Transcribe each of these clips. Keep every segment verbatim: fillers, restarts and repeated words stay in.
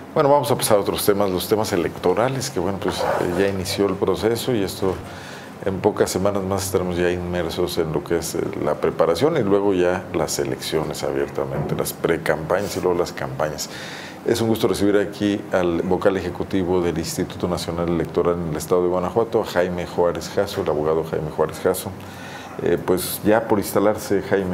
Bueno, vamos a pasar a otros temas, los temas electorales, que bueno, pues ya inició el proceso y esto en pocas semanas más estaremos ya inmersos en lo que es la preparación y luego ya las elecciones abiertamente, las precampañas y luego las campañas. Es un gusto recibir aquí al vocal ejecutivo del Instituto Nacional Electoral en el estado de Guanajuato, Jaime Juárez Jasso, el abogado Jaime Juárez Jasso. Eh, pues ya por instalarse, Jaime.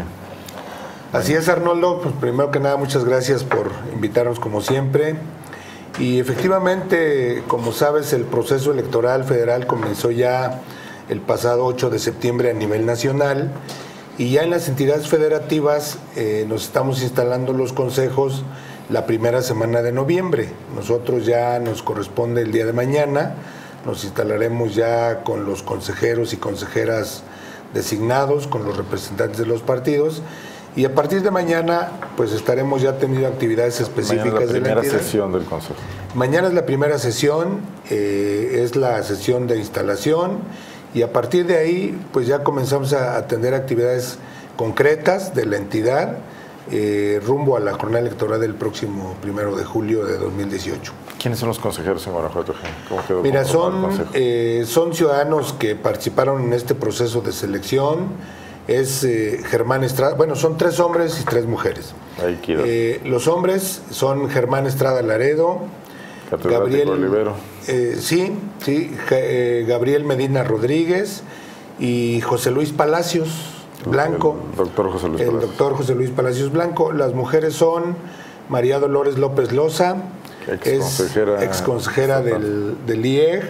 Así es, Arnoldo. Pues primero que nada, muchas gracias por invitarnos como siempre. Y efectivamente, como sabes, el proceso electoral federal comenzó ya el pasado ocho de septiembre a nivel nacional y ya en las entidades federativas eh, nos estamos instalando los consejos la primera semana de noviembre. Nosotros ya nos corresponde el día de mañana, nos instalaremos ya con los consejeros y consejeras designados, con los representantes de los partidos. Y a partir de mañana, pues estaremos ya teniendo actividades específicas mañana es la de la primera entidad. sesión del Consejo. Mañana es la primera sesión, eh, es la sesión de instalación y a partir de ahí, pues ya comenzamos a atender actividades concretas de la entidad eh, rumbo a la jornada electoral del próximo primero de julio de dos mil dieciocho. ¿Quiénes son los consejeros en Guanajuato? ¿Cómo quedó Mira, conformado el son, consejo? eh, son ciudadanos que participaron en este proceso de selección. Es eh, Germán Estrada, bueno, son tres hombres y tres mujeres. Ahí quiero. Eh, los hombres son Germán Estrada Laredo, Gabriel Olivero. Eh, sí, sí, eh, Gabriel Medina Rodríguez y José Luis Palacios Blanco. El doctor José Luis El Palacios. doctor José Luis Palacios Blanco. Las mujeres son María Dolores López Loza, Ex es ex consejera del, del I E G,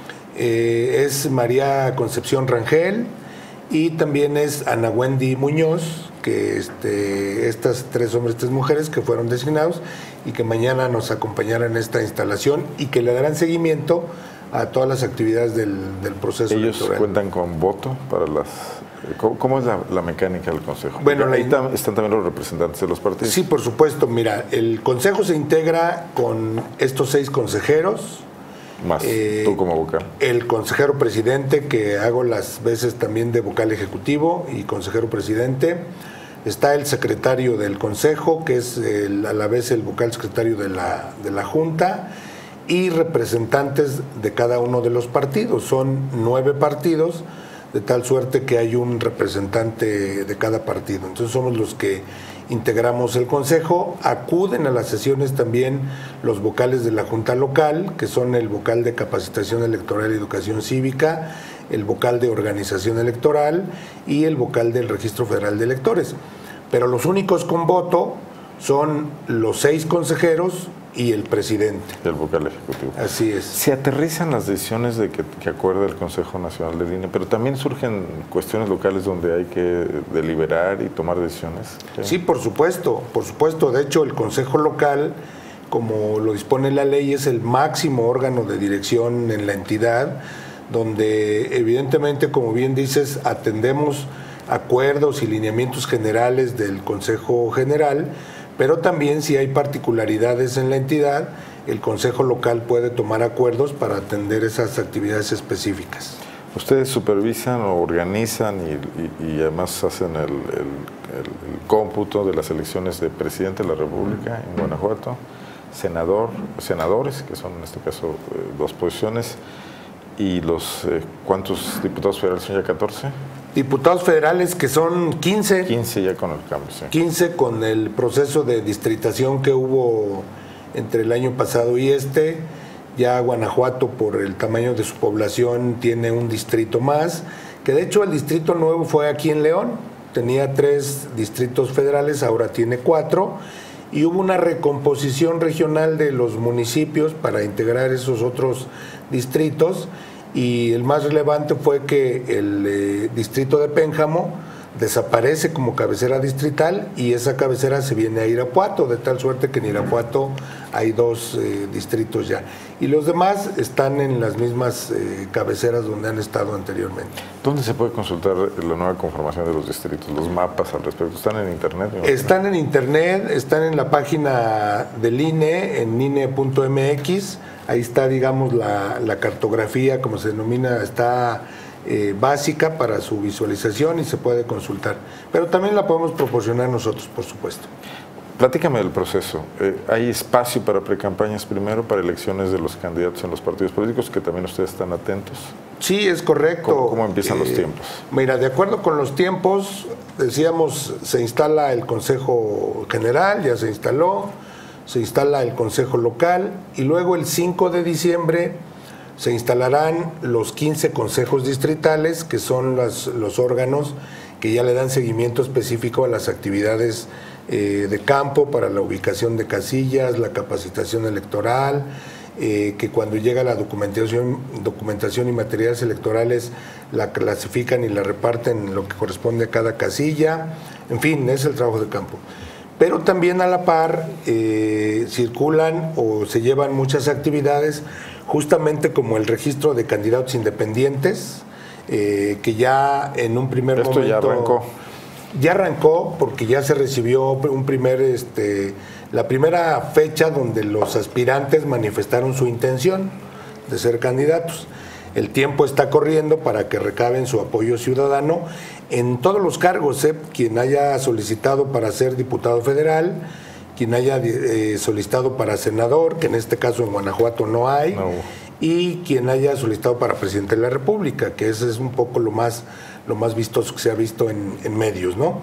eh, es María Concepción Rangel y también es Ana Wendy Muñoz, que este, estas tres hombres, tres mujeres que fueron designados y que mañana nos acompañarán en esta instalación y que le darán seguimiento a todas las actividades del, del proceso ¿Ellos electoral. cuentan con voto para las... ¿Cómo, cómo es la, la mecánica del Consejo? Bueno, ahí la, tam, están también los representantes de los partidos. Sí, por supuesto. Mira, el Consejo se integra con estos seis consejeros. Más, eh, tú como vocal. El consejero presidente, que hago las veces también de vocal ejecutivo y consejero presidente. Está el secretario del Consejo, que es el, a la vez el vocal secretario de la, de la Junta, y representantes de cada uno de los partidos. Son nueve partidos, de tal suerte que hay un representante de cada partido. Entonces somos los que integramos el Consejo. Acuden a las sesiones también los vocales de la Junta Local, que son el vocal de Capacitación Electoral y Educación Cívica, el vocal de Organización Electoral y el vocal del Registro Federal de Electores. Pero los únicos con voto son los seis consejeros y el presidente. El vocal ejecutivo. Así es. Se aterrizan las decisiones de que, que acuerda el Consejo Nacional del I N E, pero también surgen cuestiones locales donde hay que deliberar y tomar decisiones. Sí, sí por supuesto, por supuesto. De hecho, el Consejo Local, como lo dispone la ley, es el máximo órgano de dirección en la entidad, donde evidentemente, como bien dices, atendemos acuerdos y lineamientos generales del Consejo General, pero también si hay particularidades en la entidad, el Consejo Local puede tomar acuerdos para atender esas actividades específicas. Ustedes supervisan o organizan y, y, y además hacen el, el, el, el cómputo de las elecciones de presidente de la República en Guanajuato, senador, senadores, que son en este caso eh, dos posiciones, y los, eh, ¿cuántos diputados federales son ya? ¿catorce? Diputados federales que son quince. quince ya con el cambio, sí. quince con el proceso de distritación que hubo entre el año pasado y este. Ya Guanajuato, por el tamaño de su población, tiene un distrito más, que de hecho el distrito nuevo fue aquí en León. Tenía tres distritos federales, ahora tiene cuatro. Y hubo una recomposición regional de los municipios para integrar esos otros distritos. Y el más relevante fue que el eh, distrito de Pénjamo desaparece como cabecera distrital y esa cabecera se viene a Irapuato, de tal suerte que en Irapuato hay dos eh, distritos ya. Y los demás están en las mismas eh, cabeceras donde han estado anteriormente. ¿Dónde se puede consultar la nueva conformación de los distritos, los mapas al respecto? ¿Están en internet? Están en internet, están en la página del I N E, en I N E punto M X. Ahí está, digamos, la, la cartografía, como se denomina, está eh, básica para su visualización y se puede consultar. Pero también la podemos proporcionar nosotros, por supuesto. Platícame del proceso. Eh, ¿Hay espacio para precampañas primero, para elecciones de los candidatos en los partidos políticos, que también ustedes están atentos? Sí, es correcto. ¿Cómo, cómo empiezan eh, los tiempos? Mira, de acuerdo con los tiempos, decíamos, se instala el Consejo General, ya se instaló, se instala el Consejo Local y luego el cinco de diciembre se instalarán los quince consejos distritales, que son las, los órganos que ya le dan seguimiento específico a las actividades eh, de campo para la ubicación de casillas, la capacitación electoral, eh, que cuando llega la documentación, documentación y materiales electorales la clasifican y la reparten lo que corresponde a cada casilla. En fin, es el trabajo de campo. Pero también a la par eh, circulan o se llevan muchas actividades, justamente como el registro de candidatos independientes, eh, que ya en un primer Esto momento... ya arrancó. Ya arrancó porque ya se recibió un primer, este, la primera fecha donde los aspirantes manifestaron su intención de ser candidatos. El tiempo está corriendo para que recaben su apoyo ciudadano en todos los cargos, ¿eh? Quien haya solicitado para ser diputado federal, quien haya eh, solicitado para senador, que en este caso en Guanajuato no hay, no. Y quien haya solicitado para presidente de la República, que ese es un poco lo más, lo más vistoso que se ha visto en, en medios, ¿no?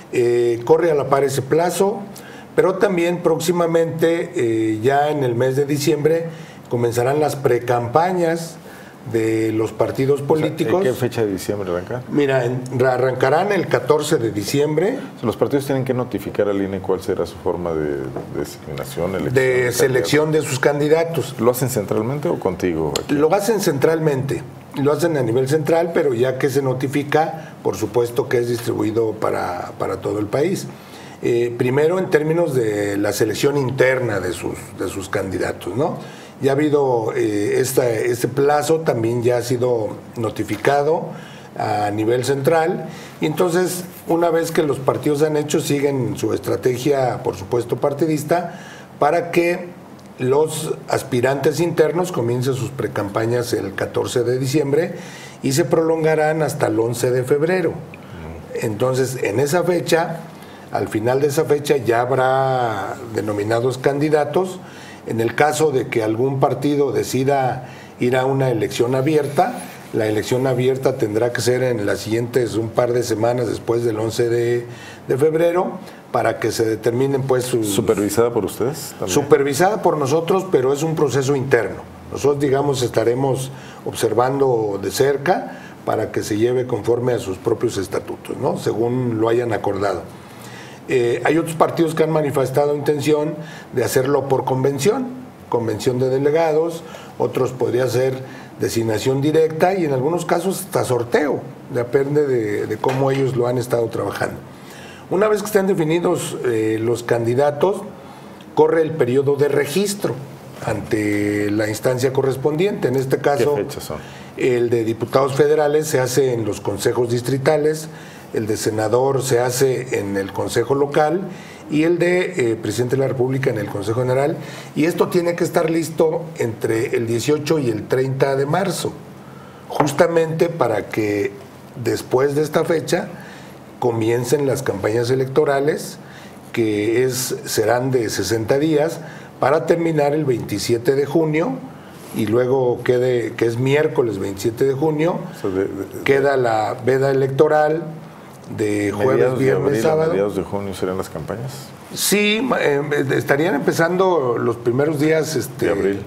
Eh, corre a la par ese plazo, pero también próximamente, eh, ya en el mes de diciembre, comenzarán las precampañas de los partidos políticos. O sea, ¿en qué fecha de diciembre arrancan? Mira, en, arrancarán el catorce de diciembre. Los partidos tienen que notificar al I N E cuál será su forma de, de designación, elección, de selección de sus candidatos. ¿Lo hacen centralmente o contigo aquí? Lo hacen centralmente, lo hacen a nivel central, pero ya que se notifica, por supuesto que es distribuido para, para todo el país. Eh, primero en términos de la selección interna de sus, de sus candidatos, ¿no? Ya ha habido eh, esta, este plazo, también ya ha sido notificado a nivel central, y entonces una vez que los partidos han hecho, siguen su estrategia, por supuesto, partidista, para que los aspirantes internos comiencen sus precampañas el catorce de diciembre y se prolongarán hasta el once de febrero. Entonces, en esa fecha, al final de esa fecha, ya habrá denominados candidatos. En el caso de que algún partido decida ir a una elección abierta, la elección abierta tendrá que ser en las siguientes un par de semanas después del once de febrero, para que se determinen pues sus... ¿Supervisada por ustedes también? Supervisada por nosotros, pero es un proceso interno. Nosotros, digamos, estaremos observando de cerca para que se lleve conforme a sus propios estatutos, ¿no? Según lo hayan acordado. Eh, hay otros partidos que han manifestado intención de hacerlo por convención, convención de delegados, otros podría ser designación directa y en algunos casos hasta sorteo, depende de, de cómo ellos lo han estado trabajando. Una vez que estén definidos eh, los candidatos, corre el periodo de registro ante la instancia correspondiente. En este caso, ¿qué fechas son? El de diputados federales se hace en los consejos distritales, el de senador se hace en el Consejo Local y el de eh, Presidente de la República en el Consejo General. Y esto tiene que estar listo entre el dieciocho y el treinta de marzo, justamente para que después de esta fecha comiencen las campañas electorales, que es, serán de sesenta días, para terminar el veintisiete de junio, y luego quede, que es miércoles veintisiete de junio, o sea, de, de, de, queda la veda electoral de jueves, viernes, abril, sábado. ¿A mediados de junio serán las campañas? Sí, eh, estarían empezando los primeros días este, de abril.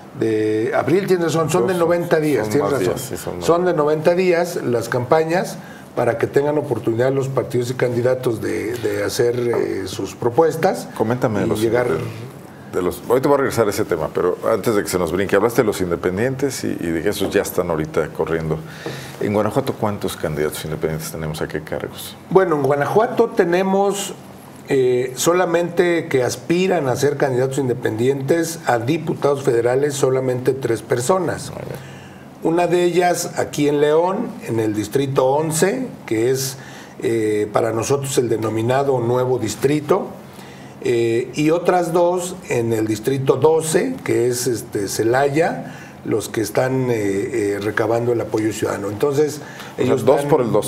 De abril, tienes razón, son de noventa días, tienes razón. Días, sí, son, son de noventa días las campañas, para que tengan oportunidad los partidos y candidatos de, de hacer eh, sus propuestas. Coméntame de los, llegar... de, de los... Hoy te voy a regresar a ese tema, pero antes de que se nos brinque, hablaste de los independientes y, y de que esos ya están ahorita corriendo. En Guanajuato, ¿cuántos candidatos independientes tenemos? ¿A qué cargos? Bueno, en Guanajuato tenemos eh, solamente que aspiran a ser candidatos independientes a diputados federales, solamente tres personas. Una de ellas aquí en León, en el distrito once, que es eh, para nosotros el denominado nuevo distrito, eh, y otras dos en el distrito doce, que es este, Celaya, los que están eh, eh, recabando el apoyo ciudadano. Entonces, ellos o sea, dos por el doce.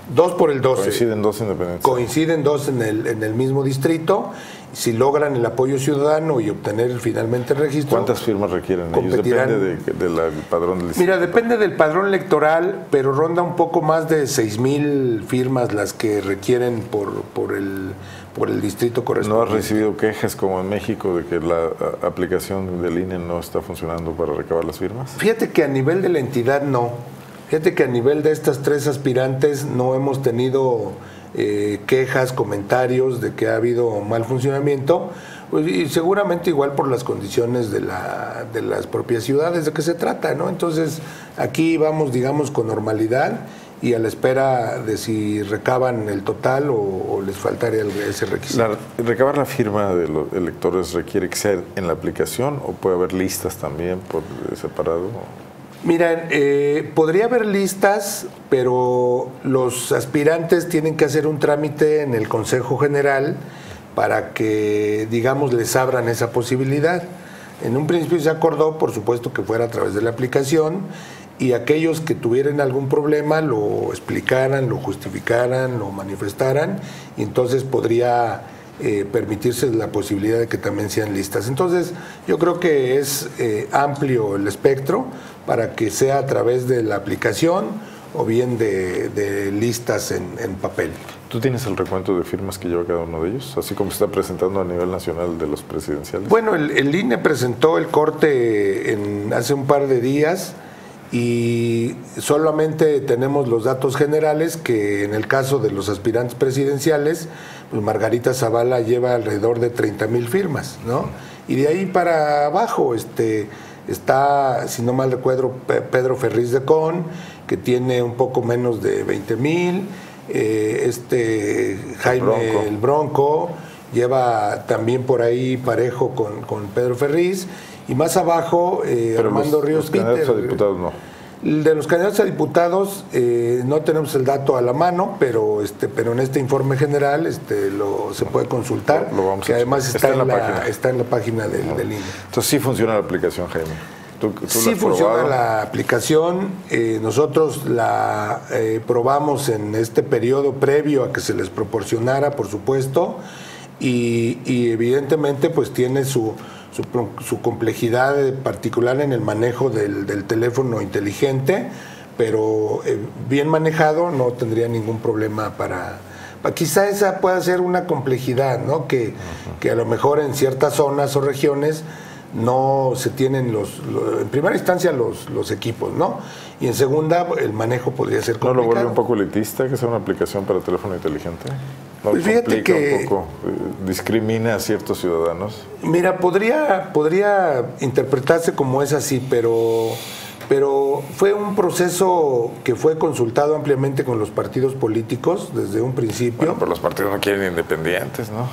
Dos por el doce. Coinciden dos independientes. Coinciden dos en el, en el mismo distrito. Si logran el apoyo ciudadano y obtener finalmente el registro. ¿Cuántas firmas requieren ellos? Depende de, de la, del padrón del distrito. Mira, depende del padrón electoral, pero ronda un poco más de seis mil firmas las que requieren por, por, el, por el distrito correspondiente. ¿No has recibido quejas como en México de que la a, aplicación del I N E no está funcionando para recabar las firmas? Fíjate que a nivel de la entidad no. Fíjate que a nivel de estas tres aspirantes no hemos tenido eh, quejas, comentarios de que ha habido mal funcionamiento, pues, y seguramente igual por las condiciones de, la, de las propias ciudades de que se trata, ¿no? Entonces aquí vamos, digamos, con normalidad y a la espera de si recaban el total o, o les faltaría ese requisito. La, ¿Recabar la firma de los electores requiere que sea en la aplicación o puede haber listas también por separado? Mira, eh, podría haber listas, pero los aspirantes tienen que hacer un trámite en el Consejo General para que, digamos, les abran esa posibilidad. En un principio se acordó, por supuesto, que fuera a través de la aplicación y aquellos que tuvieran algún problema lo explicaran, lo justificaran, lo manifestaran y entonces podría eh, permitirse la posibilidad de que también sean listas. Entonces, yo creo que es eh, amplio el espectro para que sea a través de la aplicación o bien de, de listas en, en papel. ¿Tú tienes el recuento de firmas que lleva cada uno de ellos? Así como se está presentando a nivel nacional de los presidenciales. Bueno, el, el I N E presentó el corte en, hace un par de días y solamente tenemos los datos generales que en el caso de los aspirantes presidenciales, pues Margarita Zavala lleva alrededor de treinta mil firmas, ¿no? Y de ahí para abajo, este... está, si no mal recuerdo, Pedro Ferriz de Con, que tiene un poco menos de veinte mil, eh, este Jaime el Bronco. el Bronco lleva también por ahí parejo con, con Pedro Ferriz, y más abajo eh, Armando los, Ríos los Peter. candidatos a diputados no. De los candidatos a diputados eh, no tenemos el dato a la mano, pero este, pero en este informe general este, lo, se puede consultar, lo, lo vamos que a además está, está, en en la la, página. está en la página del, no. del I N E. Entonces sí funciona la aplicación, Jaime. ¿Tú, tú sí funciona la aplicación. Eh, nosotros la eh, probamos en este periodo previo a que se les proporcionara, por supuesto, y, y evidentemente pues tiene su Su, su complejidad particular en el manejo del, del teléfono inteligente, pero eh, bien manejado no tendría ningún problema para, para... Quizá esa pueda ser una complejidad, ¿no? Que, uh-huh. que a lo mejor en ciertas zonas o regiones no se tienen los, los en primera instancia los, los equipos, ¿no? Y en segunda el manejo podría ser complicado. ¿No lo vuelve un poco elitista que sea una aplicación para teléfono inteligente? ¿No pues fíjate que un poco, eh, discrimina a ciertos ciudadanos? Mira, podría, podría interpretarse como es así, pero, pero fue un proceso que fue consultado ampliamente con los partidos políticos desde un principio. Bueno, pero los partidos no quieren independientes, ¿no?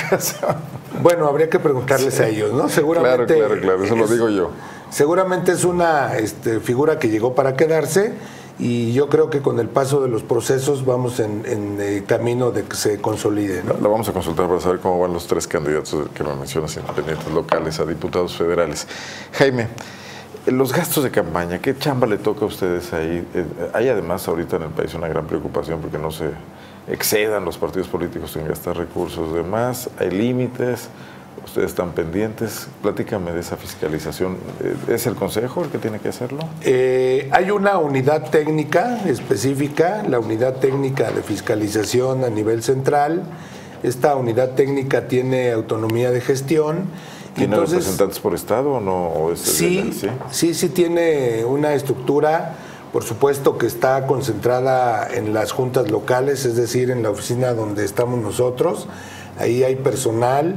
Bueno, habría que preguntarles sí. a ellos, ¿no? Seguramente. Claro, claro, claro, eso es, lo digo yo. Seguramente es una este, figura que llegó para quedarse. Y yo creo que con el paso de los procesos vamos en, en el camino de que se consolide, ¿no? La vamos a consultar para saber cómo van los tres candidatos que me mencionas, independientes locales a diputados federales. Jaime, los gastos de campaña, ¿qué chamba le toca a ustedes ahí? Hay además ahorita en el país una gran preocupación porque no se excedan los partidos políticos en gastar recursos de más, hay límites. Ustedes están pendientes. Platícame de esa fiscalización. ¿Es el Consejo el que tiene que hacerlo? Eh, hay una unidad técnica específica, la unidad técnica de fiscalización a nivel central. Esta unidad técnica tiene autonomía de gestión. ¿Tiene Entonces, representantes por estado o no? ¿O es sí, sí, sí, sí tiene una estructura. Por supuesto que está concentrada en las juntas locales, es decir, en la oficina donde estamos nosotros. Ahí hay personal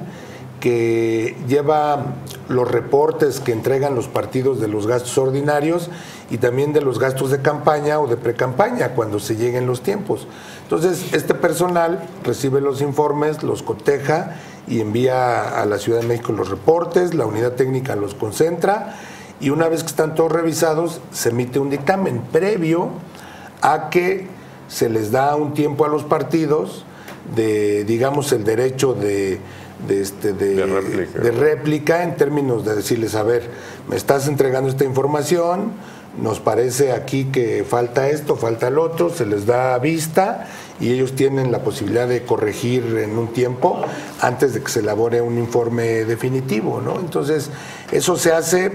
que lleva los reportes que entregan los partidos de los gastos ordinarios y también de los gastos de campaña o de precampaña cuando se lleguen los tiempos. Entonces, este personal recibe los informes, los coteja y envía a la Ciudad de México los reportes, la unidad técnica los concentra y una vez que están todos revisados, se emite un dictamen previo a que se les da un tiempo a los partidos de, digamos, el derecho de De, este, de, de, réplica. de réplica en términos de decirles, a ver, me estás entregando esta información, nos parece aquí que falta esto, falta el otro, se les da vista y ellos tienen la posibilidad de corregir en un tiempo antes de que se elabore un informe definitivo, ¿no? Entonces, eso se hace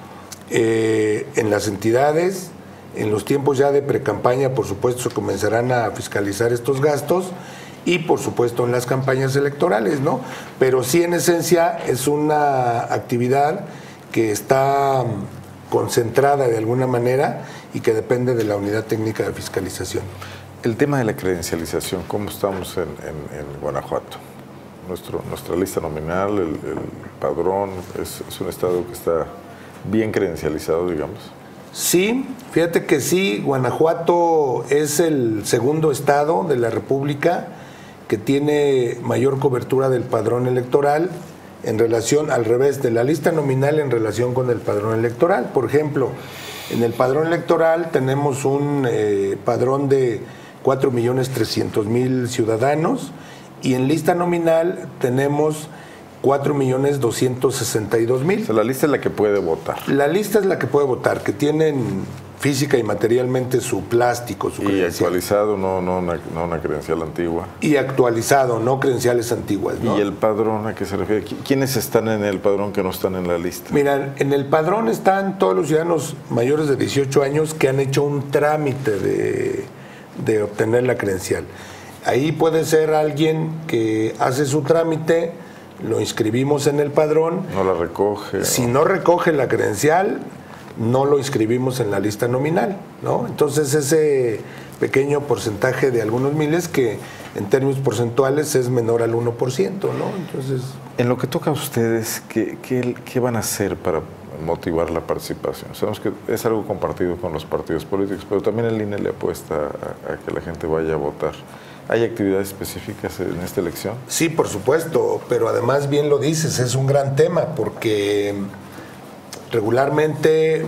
eh, en las entidades, en los tiempos ya de precampaña, por supuesto, se comenzarán a fiscalizar estos gastos y, por supuesto, en las campañas electorales, ¿no? Pero sí, en esencia, es una actividad que está concentrada de alguna manera y que depende de la unidad técnica de fiscalización. El tema de la credencialización, ¿cómo estamos en, en, en Guanajuato? Nuestro, nuestra lista nominal, el, el padrón, es, es un estado que está bien credencializado, digamos. Sí, fíjate que sí, Guanajuato es el segundo estado de la República que tiene mayor cobertura del padrón electoral en relación, al revés, de la lista nominal en relación con el padrón electoral. Por ejemplo, en el padrón electoral tenemos un eh, padrón de cuatro millones trescientos mil ciudadanos y en lista nominal tenemos cuatro millones doscientos sesenta y dos mil. O sea, la lista es la que puede votar. La lista es la que puede votar, que tienen física y materialmente su plástico, su y credencial. Actualizado, no, no, una, no una credencial antigua. Y actualizado, no credenciales antiguas, ¿no? ¿Y el padrón a qué se refiere? ¿Quiénes están en el padrón que no están en la lista? Mira, en el padrón están todos los ciudadanos mayores de dieciocho años que han hecho un trámite de, de obtener la credencial. Ahí puede ser alguien que hace su trámite, lo inscribimos en el padrón. No la recoge. Si no recoge la credencial, no lo inscribimos en la lista nominal, ¿no? Entonces ese pequeño porcentaje de algunos miles que en términos porcentuales es menor al uno por ciento, ¿no? Entonces, en lo que toca a ustedes, ¿qué, qué, qué van a hacer para motivar la participación? Sabemos que es algo compartido con los partidos políticos, pero también el I N E le apuesta a, a que la gente vaya a votar. ¿Hay actividades específicas en esta elección? Sí, por supuesto, pero además bien lo dices, es un gran tema porque regularmente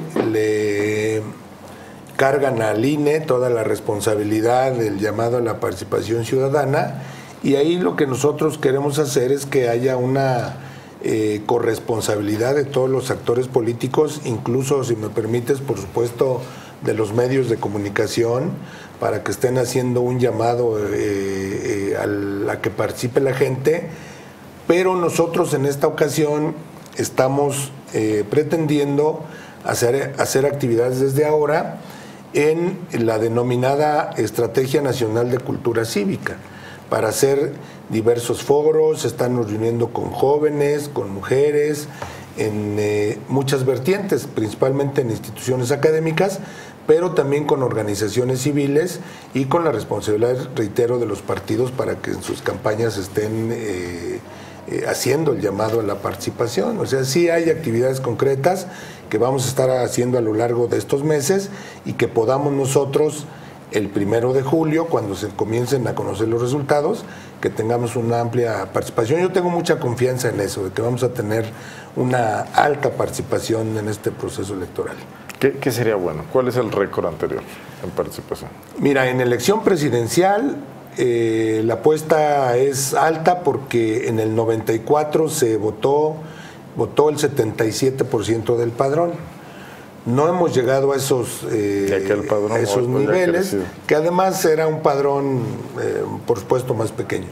le cargan al I N E toda la responsabilidad del llamado a la participación ciudadana y ahí lo que nosotros queremos hacer es que haya una eh, corresponsabilidad de todos los actores políticos, incluso, si me permites, por supuesto, de los medios de comunicación, para que estén haciendo un llamado eh, eh, a la que participe la gente, pero nosotros en esta ocasión estamos eh, pretendiendo hacer, hacer actividades desde ahora en la denominada Estrategia Nacional de Cultura Cívica, para hacer diversos foros, estarnos reuniendo con jóvenes, con mujeres, en eh, muchas vertientes, principalmente en instituciones académicas, pero también con organizaciones civiles y con la responsabilidad, reitero, de los partidos para que en sus campañas estén eh, eh, haciendo el llamado a la participación. O sea, sí hay actividades concretas que vamos a estar haciendo a lo largo de estos meses y que podamos nosotros, el primero de julio, cuando se comiencen a conocer los resultados, que tengamos una amplia participación. Yo tengo mucha confianza en eso, de que vamos a tener una alta participación en este proceso electoral. ¿Qué, qué sería bueno? ¿Cuál es el récord anterior en participación? Mira, en elección presidencial eh, la apuesta es alta porque en el noventa y cuatro se votó, votó el setenta y siete por ciento del padrón. No hemos llegado a esos, eh, que padrón, a esos pues, niveles, que además era un padrón, eh, por supuesto, más pequeño.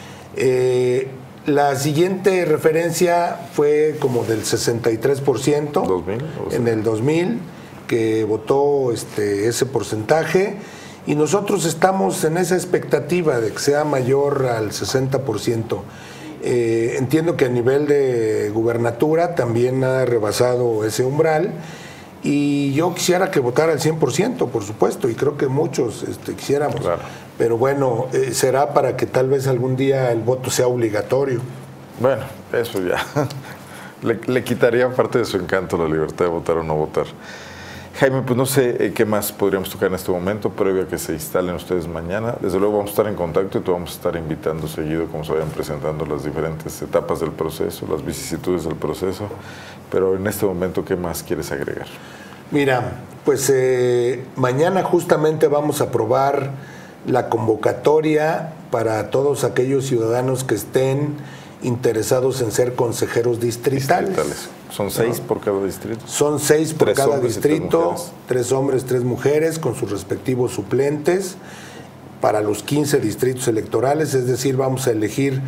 Eh, la siguiente referencia fue como del sesenta y tres por ciento ¿dos mil? O sea, en el dos mil, que votó este, ese porcentaje, y nosotros estamos en esa expectativa de que sea mayor al sesenta por ciento. Eh, entiendo que a nivel de gubernatura también ha rebasado ese umbral, y yo quisiera que votara al cien por ciento, por supuesto, y creo que muchos este, quisiéramos. Claro. Pero bueno, eh, será para que tal vez algún día el voto sea obligatorio. Bueno, eso ya le, le quitaría parte de su encanto la libertad de votar o no votar. Jaime, pues no sé qué más podríamos tocar en este momento, previo a que se instalen ustedes mañana. Desde luego vamos a estar en contacto y te vamos a estar invitando seguido, como se vayan presentando las diferentes etapas del proceso, las vicisitudes del proceso. Pero en este momento, ¿qué más quieres agregar? Mira, pues eh, mañana justamente vamos a aprobar la convocatoria para todos aquellos ciudadanos que estén interesados en ser consejeros distritales. distritales. Son seis ¿no? por cada distrito. Son seis por Tres cada hombres y tres distrito, mujeres. tres hombres, tres mujeres, con sus respectivos suplentes para los quince distritos electorales, es decir, vamos a elegir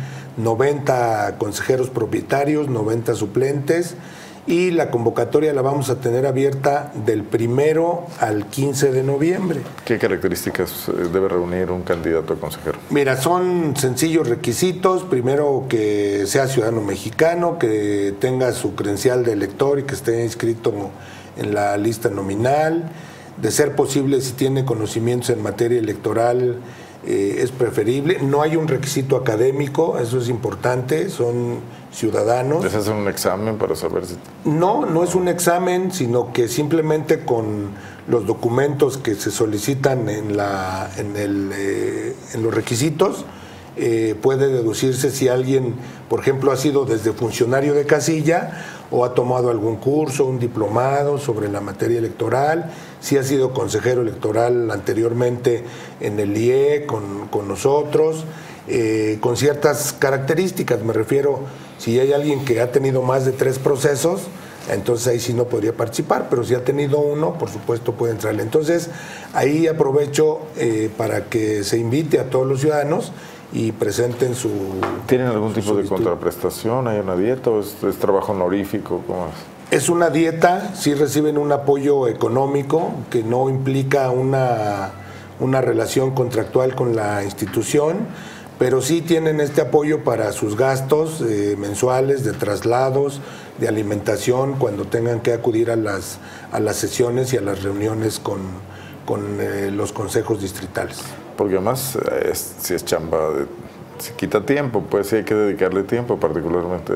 noventa consejeros propietarios, noventa suplentes, y la convocatoria la vamos a tener abierta del primero al quince de noviembre. ¿Qué características debe reunir un candidato a consejero? Mira, son sencillos requisitos. Primero, que sea ciudadano mexicano, que tenga su credencial de elector y que esté inscrito en la lista nominal. De ser posible, si tiene conocimientos en materia electoral, eh, es preferible. No hay un requisito académico, eso es importante, son ciudadanos. ¿Les hacen un examen para saber si...? No, no es un examen, sino que simplemente con los documentos que se solicitan en, la, en, el, eh, en los requisitos, eh, puede deducirse si alguien, por ejemplo, ha sido desde funcionario de casilla o ha tomado algún curso, un diplomado sobre la materia electoral, si ha sido consejero electoral anteriormente en el I E con, con nosotros, eh, con ciertas características. Me refiero, si hay alguien que ha tenido más de tres procesos, entonces ahí sí no podría participar, pero si ha tenido uno, por supuesto puede entrarle. Entonces ahí aprovecho eh, para que se invite a todos los ciudadanos y presenten su... ¿Tienen algún su tipo de solicitud. contraprestación? ¿Hay una dieta o es, es trabajo honorífico? ¿Cómo es? Es una dieta, sí reciben un apoyo económico que no implica una, una relación contractual con la institución, pero sí tienen este apoyo para sus gastos eh, mensuales de traslados, de alimentación, cuando tengan que acudir a las, a las sesiones y a las reuniones con, con eh, los consejos distritales. Porque además, es, si es chamba, de, si quita tiempo, pues sí hay que dedicarle tiempo, particularmente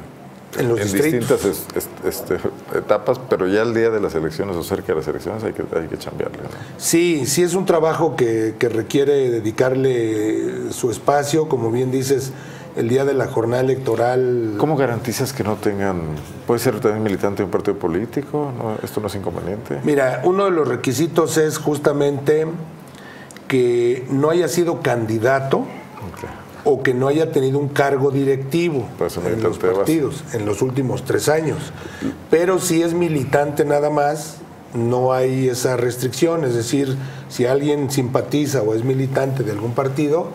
En los en distritos. distintas es, es, este, etapas, pero ya el día de las elecciones o cerca de las elecciones hay que, hay que chambearle, ¿no? Sí, sí es un trabajo que, que requiere dedicarle su espacio, como bien dices, el día de la jornada electoral. ¿Cómo garantizas que no tengan, puede ser también militante de un partido político? ¿No? ¿Esto no es inconveniente? Mira, uno de los requisitos es justamente que no haya sido candidato Okay. o que no haya tenido un cargo directivo Pues un en los militante de base. partidos en los últimos tres años. Pero si es militante nada más, no hay esa restricción. Es decir, si alguien simpatiza o es militante de algún partido,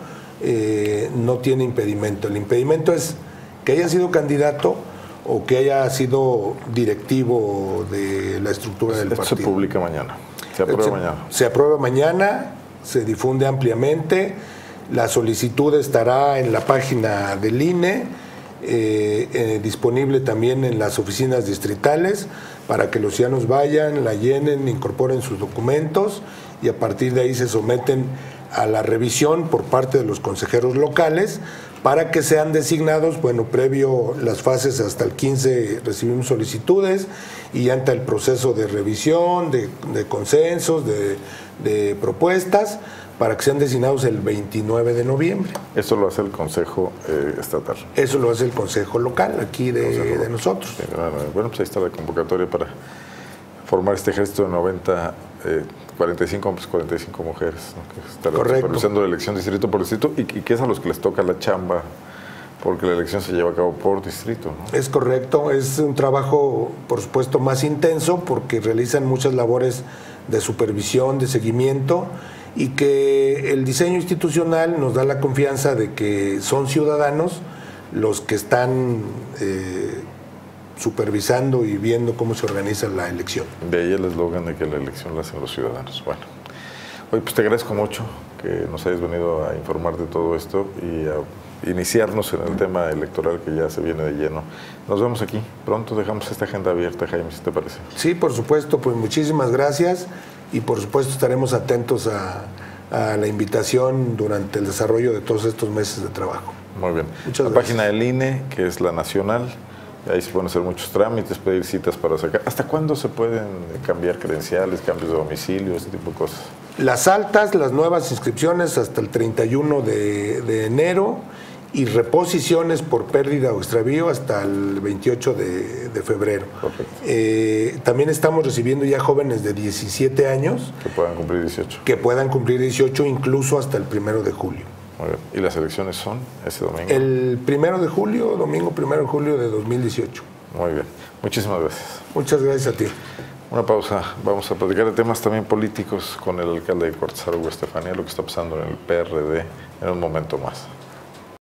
eh, no tiene impedimento. El impedimento es que haya sido candidato o que haya sido directivo de la estructura del Esto partido. se publica mañana, se aprueba se, mañana. Se aprueba mañana, se difunde ampliamente. La solicitud estará en la página del I N E, eh, eh, disponible también en las oficinas distritales, para que los ciudadanos vayan, la llenen, incorporen sus documentos y a partir de ahí se someten a la revisión por parte de los consejeros locales para que sean designados. Bueno, previo las fases hasta el quince recibimos solicitudes y ya entra el proceso de revisión, de, de consensos, de, de propuestas, para que sean designados el veintinueve de noviembre. Eso lo hace el Consejo eh, Estatal. Eso lo hace el Consejo Local, aquí de, Consejo de nosotros. Sí, bueno, pues ahí está la convocatoria para formar este ejército de noventa, eh, cuarenta y cinco hombres, cuarenta y cinco mujeres, ¿no? Que estarán Correcto. supervisando la elección distrito por distrito y, y que es a los que les toca la chamba, porque la elección se lleva a cabo por distrito, ¿no? Es correcto, es un trabajo, por supuesto, más intenso porque realizan muchas labores de supervisión, de seguimiento, y que el diseño institucional nos da la confianza de que son ciudadanos los que están eh, supervisando y viendo cómo se organiza la elección. De ahí el eslogan de que la elección la hacen los ciudadanos. Bueno, oye, pues te agradezco mucho que nos hayas venido a informar de todo esto y a iniciarnos en el tema electoral que ya se viene de lleno. Nos vemos aquí. Pronto dejamos esta agenda abierta, Jaime, si te parece. Sí, por supuesto, pues muchísimas gracias y por supuesto estaremos atentos a, a la invitación durante el desarrollo de todos estos meses de trabajo. Muy bien. Muchas la gracias. página del I N E, que es la nacional, ahí se pueden hacer muchos trámites, pedir citas para sacar. ¿Hasta cuándo se pueden cambiar credenciales, cambios de domicilio, ese tipo de cosas? Las altas, las nuevas inscripciones hasta el treinta y uno de, de enero y reposiciones por pérdida o extravío hasta el veintiocho de, de febrero. Eh, también estamos recibiendo ya jóvenes de diecisiete años que puedan cumplir dieciocho. Que puedan cumplir dieciocho incluso hasta el primero de julio. Muy bien. ¿Y las elecciones son ese domingo? El primero de julio, domingo primero de julio de dos mil dieciocho. Muy bien. Muchísimas gracias. Muchas gracias a ti. Una pausa. Vamos a platicar de temas también políticos con el alcalde de Cortázar, Hugo Estefanía, lo que está pasando en el P R D en un momento más.